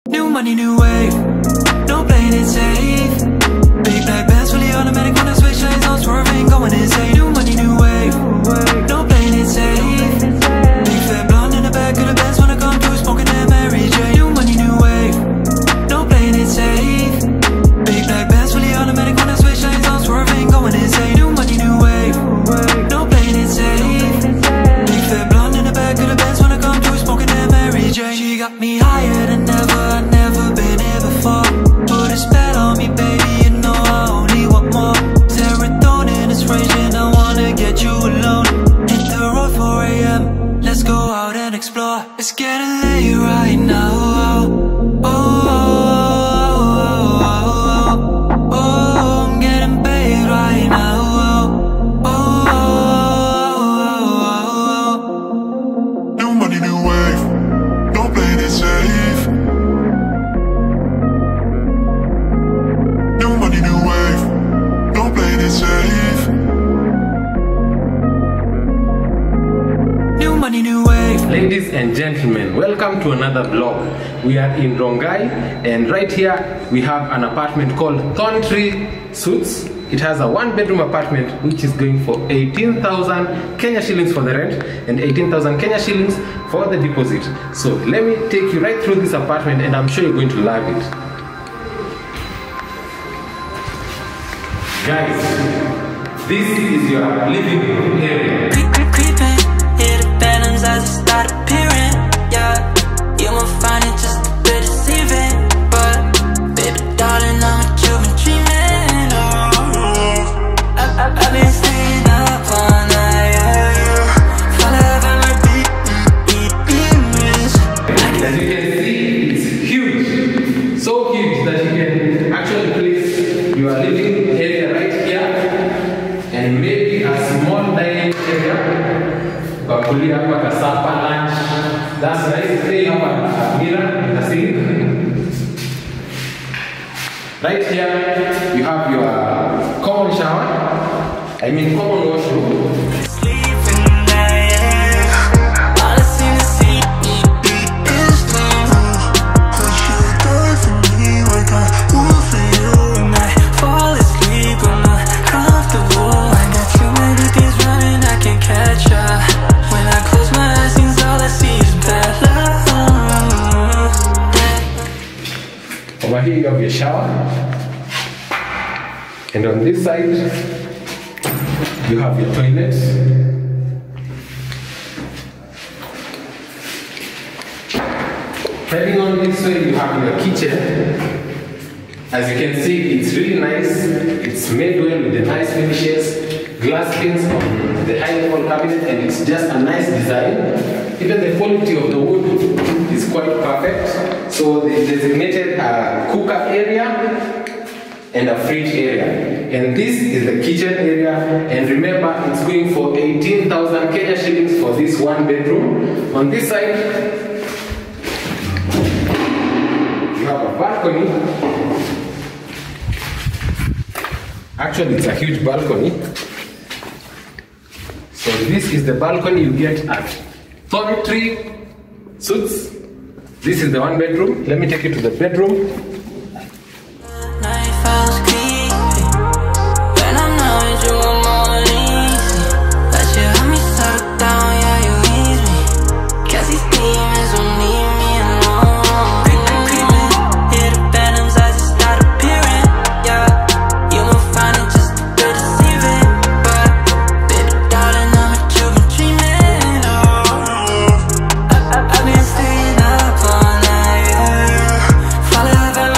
New money, new wave, no playing it safe. Big black bands, fully automatic when I switch lanes, I'm swerving, going insane. New money, new wave, no playing it safe. Big fat blonde in the back of the Benz when I come through, smoking that Mary J. New money, new wave, no playing it safe. Big black bands, fully automatic when I switch lanes, I'm swerving, going insane. New money, new wave, no playing it safe. Big fat blonde in the back of the Benz when I come through, smoking that Mary J. She got me higher than ever, I've never been here before. Put a spell on me, baby, you know I only want more. Serotonin is raging, I wanna get you alone. Hit the road 4 AM, let's go out and explore. It's getting late right now. Oh, oh, oh, oh, I'm getting paid right now. New money, new wave, no playing it safe. New money, new wave, no playing it safe. New money, new wave. Ladies and gentlemen, welcome to another vlog. We are in Rongai, and right here we have an apartment called Thorn Tree Suites. It has a 1-bedroom apartment which is going for 18,000 Kenya shillings for the rent and 18,000 Kenya shillings for the deposit. So let me take you right through this apartment and I'm sure you're going to love it. Guys, this is your living room area. Creeping, hear the phantoms as they start appearing. Yeah, you won't find it just a bit deceiving, but baby darling, I'm what you've been dreaming of. I've been staying up all night, yeah. Forever my demons. As you can see, it's huge. So huge that you can actually place your living area right here and maybe a small dining area. Bakuli hapa kasapa lunch. That's nice. Stay hapa mirror in the sink. Right here you have your common shower. I mean common washroom. Over here you have your shower, and on this side you have your toilet. Heading on this way you have your kitchen. As you can see, it's really nice. It's made well with the nice finishes, glass panes on the high level cabinet, and it's just a nice design. Even the quality of the wood is quite perfect. So they designated a cooker area and a fridge area. And this is the kitchen area. And remember, it's going for 18,000 Kenya shillings for this 1-bedroom. On this side, you have a balcony. Actually, it's a huge balcony. So this is the balcony you get at Thorn Tree Suites. This is the 1-bedroom. Let me take you to the bedroom. I've been staying up all night, yeah.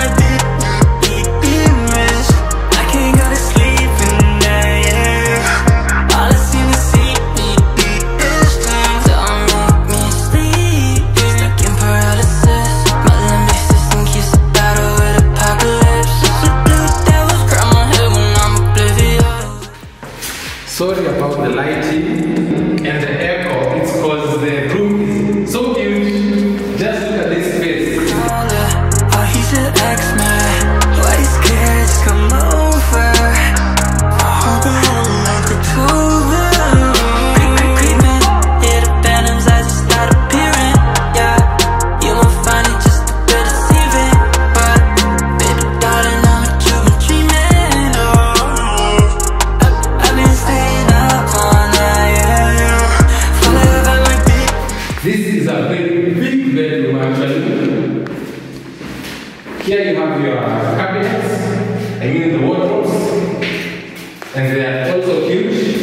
Here you have your cabinets, I mean the wardrobes, and they are also huge.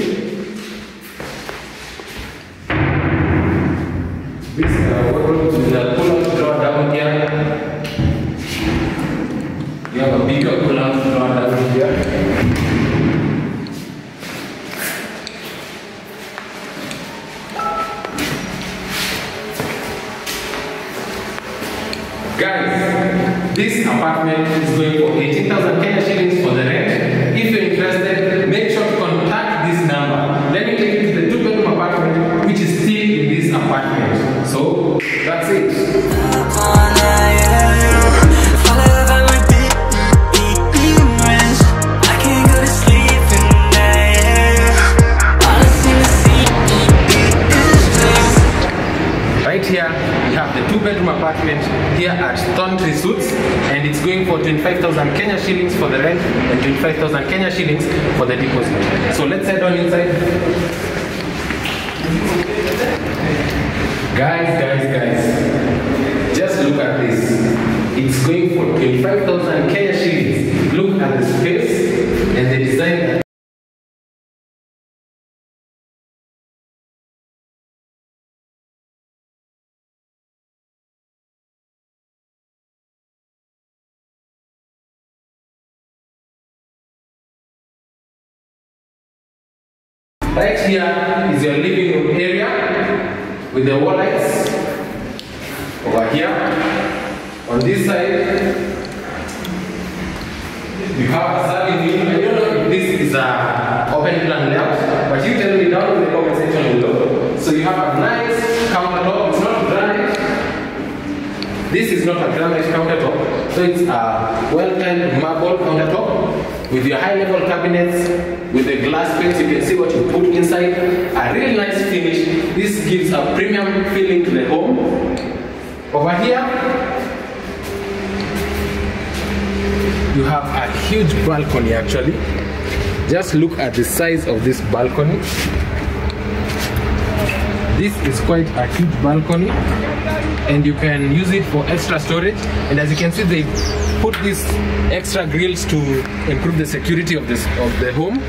This wardrobe with a pull-out drawer down here. You have a bigger pull-out drawer down here. Guys, this apartment is going for 18,000 Kenya shillings for the rent. If you're interested, make sure to contact this number. Let me take you to the 2-bedroom apartment, which is still in this apartment. So, that's it. Right here, we have the 2-bedroom apartment here at Thorntree Suites, and it's going for 25,000 Kenya shillings for the rent and 25,000 Kenya shillings for the deposit. So let's head on inside. Guys, just look at this. It's going for 25,000 Kenya shillings. Look at the space and the design. Right here is your living room area with the wall lights. Over here, on this side, you have a serving room. I don't know if this is a open plan layout, but you tell me down in the comment section below. So you have a nice countertop. It's not granite. This is not a granite countertop, so it's a well-timed marble countertop with your high-level cabinets, with the glass panes. You can see what you put inside. A really nice finish. This gives a premium feeling to the home. Over here, you have a huge balcony actually. Just look at the size of this balcony. This is quite a huge balcony, and you can use it for extra storage. And as you can see, they put these extra grills to improve the security of the home.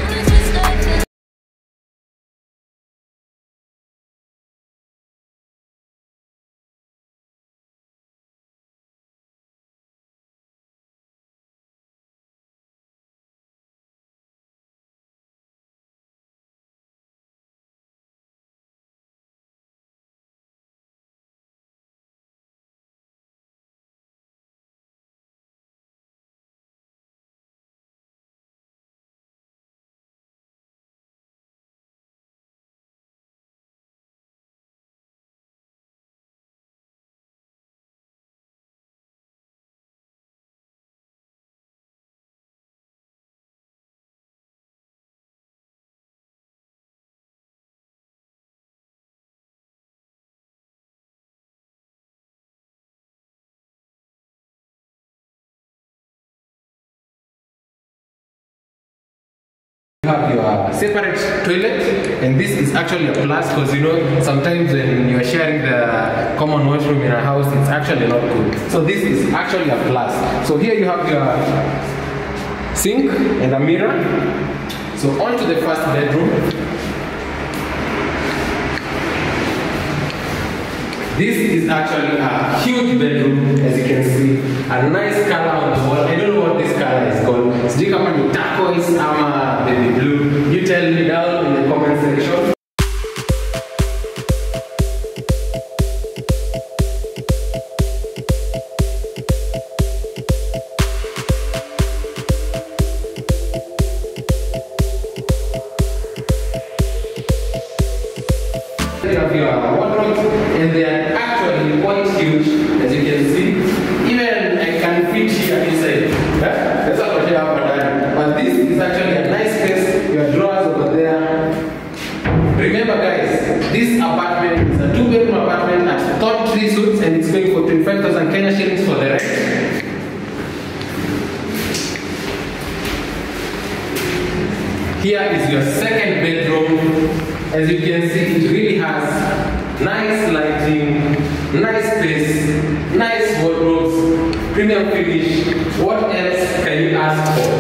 You have your separate toilet, and this is actually a plus because you know sometimes when you are sharing the common washroom in a house, it's actually not good. So this is actually a plus. So here you have your sink and a mirror. So on to the first bedroom. This is actually a huge bedroom, as you can see. A nice color on the wall. I don't know what this color is called. Sijui kama ni turquoise ama baby blue. You tell me down in the comment section. You have your wardrobes, and they are actually quite huge, as you can see. Even I can fit here inside. That's what I have done. But this is actually a nice space. Your drawers over there. Remember, guys, this apartment is a 2-bedroom apartment at Thorntree Suites, and it's going for 25,000 Kenya shillings for the rent. Here is your second bedroom. As you can see, it really has nice lighting, nice space, nice wardrobes, premium finish. What else can you ask for?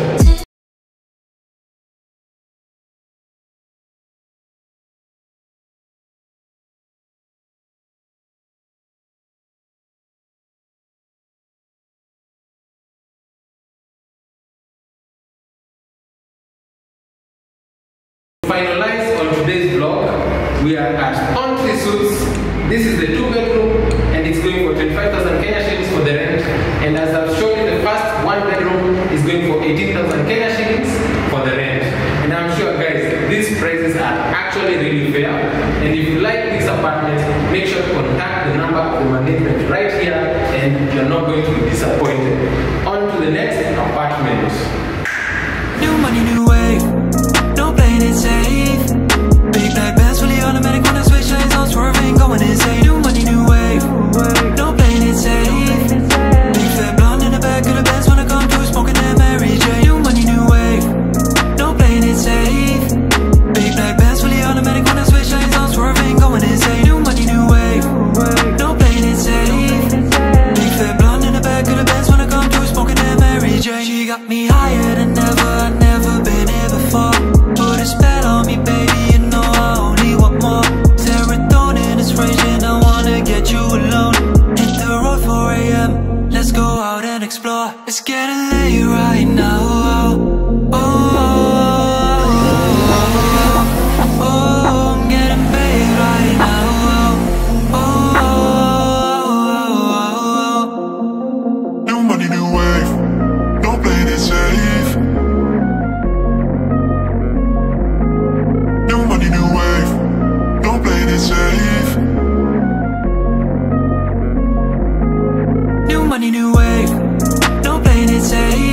Finalize on today's vlog, we are at On3 Suites. This is the 2-bedroom and it's going for 25,000 Kenya shillings for the rent. And as I've shown you, the first 1-bedroom is going for 18,000 Kenya shillings for the rent. And I'm sure guys, these prices are actually really fair. And if you like this apartment, make sure to contact the number of the management right here and you're not going to be disappointed. On to the next apartment. New money, new wave. No playing it safe. Big black bands, fully automatic. When I switch lanes, I'm swerving, going insane. New money, new wave. No playing it safe. Big fat blonde in the back of the Benz when I come through, smoking that Mary J. New money, new wave. No playing it safe. Big black bands, fully automatic. When I switch lanes, I'm swerving, going insane. New money, new wave. No playing it safe. Big fat blonde in the back of the Benz when I come through, smoking that Mary J. She got me higher than ever. I've never been here before. Put a spell on me, baby, you know I only want more. Serotonin is raging, I wanna get you alone. Hit the road 4 AM, let's go out and explore. It's getting late right now. Oh, I'm getting paid right now. New money, new wave. No playing it safe. New money, new wave. No playing it safe. New money, new wave. No playing it safe.